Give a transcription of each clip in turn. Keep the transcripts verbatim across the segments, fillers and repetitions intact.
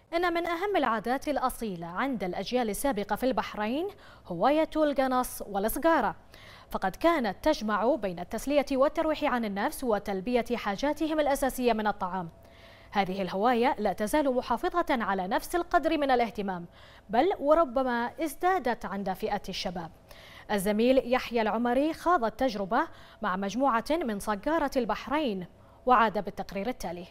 إن من أهم العادات الأصيلة عند الأجيال السابقة في البحرين هواية القنص والصقارة، فقد كانت تجمع بين التسلية والترويح عن النفس وتلبية حاجاتهم الأساسية من الطعام. هذه الهواية لا تزال محافظة على نفس القدر من الاهتمام، بل وربما ازدادت عند فئة الشباب. الزميل يحيى العمري خاض التجربة مع مجموعة من صقارة البحرين وعاد بالتقرير التالي.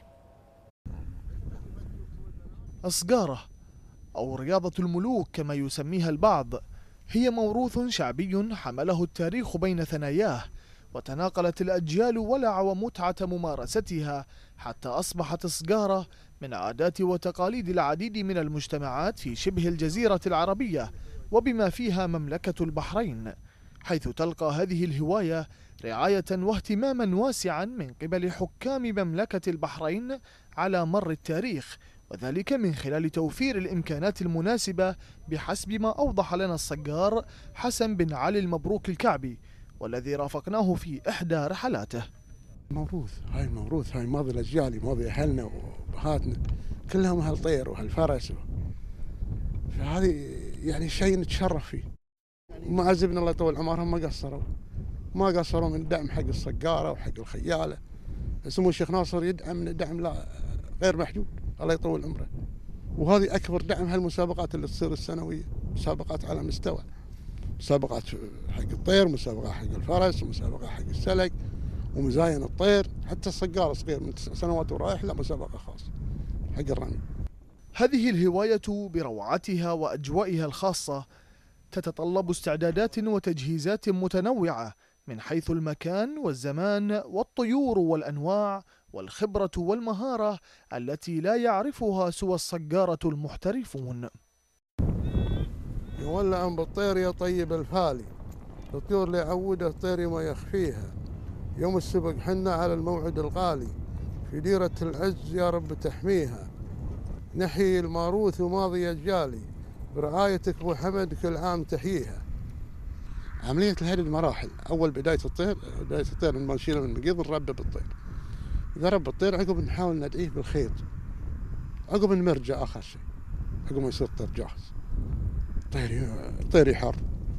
الصقارة أو رياضة الملوك كما يسميها البعض هي موروث شعبي حمله التاريخ بين ثناياه، وتناقلت الأجيال ولع ومتعة ممارستها حتى أصبحت الصقارة من عادات وتقاليد العديد من المجتمعات في شبه الجزيرة العربية وبما فيها مملكة البحرين، حيث تلقى هذه الهواية رعاية واهتماما واسعا من قبل حكام مملكة البحرين على مر التاريخ، وذلك من خلال توفير الإمكانات المناسبة بحسب ما أوضح لنا الصقار حسن بن علي المبروك الكعبي، والذي رافقناه في إحدى رحلاته. موروث هاي الموروث هاي ماضي الأجيال، ماضي أهلنا وبهاتنا كلهم هالطير وهالفرس، فهذه يعني شيء نتشرف فيه. معزبنا الله يطول عمرهم ما قصروا ما قصروا من الدعم حق الصقارة وحق الخيالة. سمو الشيخ ناصر يدعم دعم لا غير محدود الله يطول عمره، وهذه أكبر دعم هالمسابقات اللي تصير السنوية، مسابقات على مستوى، مسابقات حق الطير، مسابقة حق الفرس، مسابقة حق السلق ومزاين الطير، حتى الصقار صغير من تسع سنوات ورايح له مسابقة خاصة حق الرمي. هذه الهواية بروعتها وأجوائها الخاصة تتطلب استعدادات وتجهيزات متنوعة من حيث المكان والزمان والطيور والأنواع والخبرة والمهارة التي لا يعرفها سوى الصقارة المحترفون. يولع بالطير يا طيب الفالي، الطيور اللي يعوده الطير ما يخفيها، يوم السبق حنا على الموعد الغالي، في ديرة العز يا رب تحميها، نحيي الماروث وماضي أجيالي، برعايتك أبو حمد كل عام تحييها. عملية الهدد مراحل، أول بداية الطير، بداية الطير لما نشيله من النقيض نربب الطير، إذا رب الطير عقب نحاول ندعيه بالخيط، عقب نمرجع آخر شيء، عقب ما يصير الطير جاهز. الطير الطير يحر،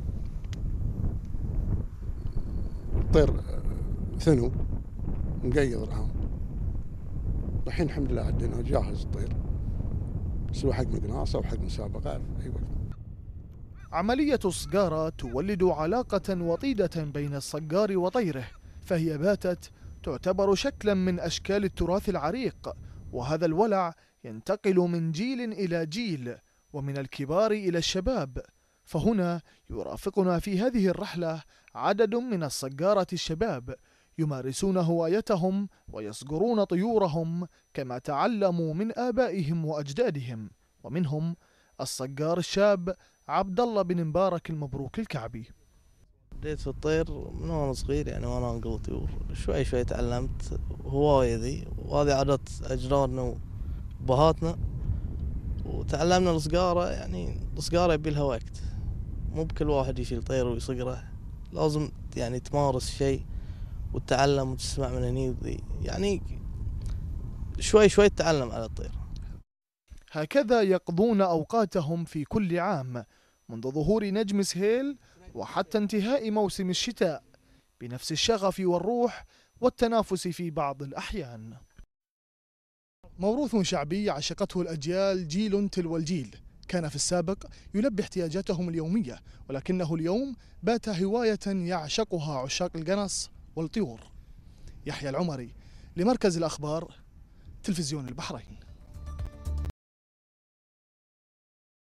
الطير ثنو مقيض العام، الحين الحمد لله عندنا جاهز الطير سواء حق مقناص أو حق مسابقات في أي وقت. عملية الصقارة تولد علاقة وطيدة بين الصقار وطيره، فهي باتت تعتبر شكلا من أشكال التراث العريق، وهذا الولع ينتقل من جيل إلى جيل ومن الكبار إلى الشباب. فهنا يرافقنا في هذه الرحلة عدد من الصقارة الشباب يمارسون هوايتهم ويصقرون طيورهم كما تعلموا من آبائهم وأجدادهم، ومنهم الصقار الشاب عبد الله بن مبارك المبروك الكعبي. بديت في الطير من وانا صغير، يعني وانا انقل طيور، شوي شوي تعلمت هواية ذي، وهذه عادات اجدادنا وبهاتنا، وتعلمنا الصقارة. يعني الصقارة يبي لها وقت، مو بكل واحد يشيل طير ويصقره، لازم يعني تمارس شيء وتتعلم وتسمع من هني وذي، يعني شوي شوي تتعلم على الطير. هكذا يقضون أوقاتهم في كل عام منذ ظهور نجم سهيل وحتى انتهاء موسم الشتاء، بنفس الشغف والروح والتنافس في بعض الأحيان. موروث شعبي عشقته الأجيال جيل تلو الجيل، كان في السابق يلبي احتياجاتهم اليومية، ولكنه اليوم بات هواية يعشقها عشاق القنص والطيور. يحيى العمري لمركز الأخبار تلفزيون البحرين.